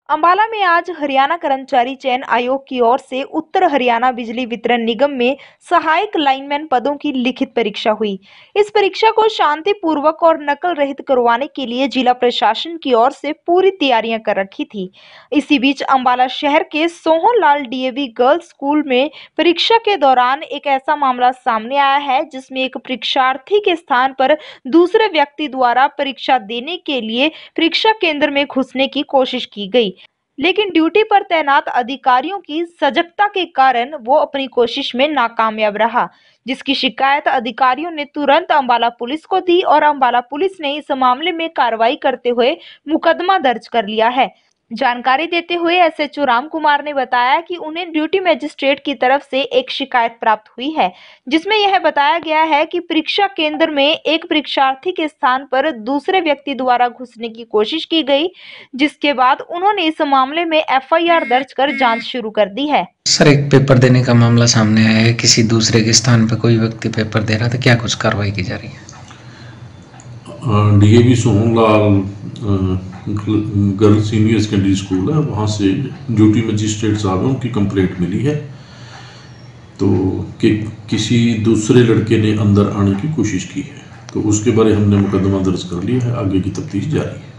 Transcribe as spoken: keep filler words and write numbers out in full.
अंबाला में आज हरियाणा कर्मचारी चयन आयोग की ओर से उत्तर हरियाणा बिजली वितरण निगम में सहायक लाइनमैन पदों की लिखित परीक्षा हुई। इस परीक्षा को शांतिपूर्वक और नकल रहित करवाने के लिए जिला प्रशासन की ओर से पूरी तैयारियां कर रखी थी। इसी बीच अंबाला शहर के सोहनलाल डीएवी गर्ल्स स्कूल में परीक्षा के दौरान एक ऐसा मामला सामने आया है जिसमें एक परीक्षार्थी के स्थान पर दूसरे व्यक्ति द्वारा परीक्षा देने के लिए परीक्षा केंद्र में घुसने की कोशिश की गई, लेकिन ड्यूटी पर तैनात अधिकारियों की सजगता के कारण वो अपनी कोशिश में नाकामयाब रहा, जिसकी शिकायत अधिकारियों ने तुरंत अंबाला पुलिस को दी और अंबाला पुलिस ने इस मामले में कार्रवाई करते हुए मुकदमा दर्ज कर लिया है। जानकारी देते हुए एसएचओ राम कुमार ने बताया कि उन्हें ड्यूटी मजिस्ट्रेट की तरफ से एक शिकायत प्राप्त हुई है, जिसमें यह बताया गया है कि परीक्षा केंद्र में एक परीक्षार्थी के स्थान पर दूसरे व्यक्ति द्वारा घुसने की कोशिश की गई, जिसके बाद उन्होंने इस मामले में एफआईआर दर्ज कर जांच शुरू कर दी है। सर, एक पेपर देने का मामला सामने आया है, किसी दूसरे के स्थान पर कोई व्यक्ति पेपर दे रहा था, क्या कुछ कार्रवाई की जा रही है? DAV Sohanlal girls senior secondary school है, वहाँ से ड्यूटी मजिस्ट्रेट साहब हैं, उनकी कंप्लेंट मिली है तो कि किसी दूसरे लड़के ने अंदर आने की कोशिश की है, तो उसके बारे हमने मुकदमा दर्ज कर लिया है, आगे की तफ्तीश जारी है।